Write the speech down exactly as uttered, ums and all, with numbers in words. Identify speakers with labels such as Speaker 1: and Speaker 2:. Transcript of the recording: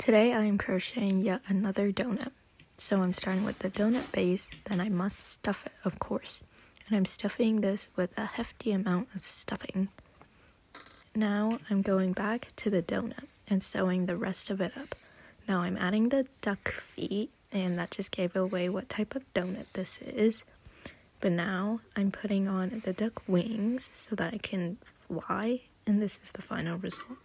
Speaker 1: Today I am crocheting yet another donut. So I'm starting with the donut base, then I must stuff it, of course. And I'm stuffing this with a hefty amount of stuffing. Now I'm going back to the donut and sewing the rest of it up. Now I'm adding the duck feet, and that just gave away what type of donut this is. But now I'm putting on the duck wings so that I can fly, and this is the final result.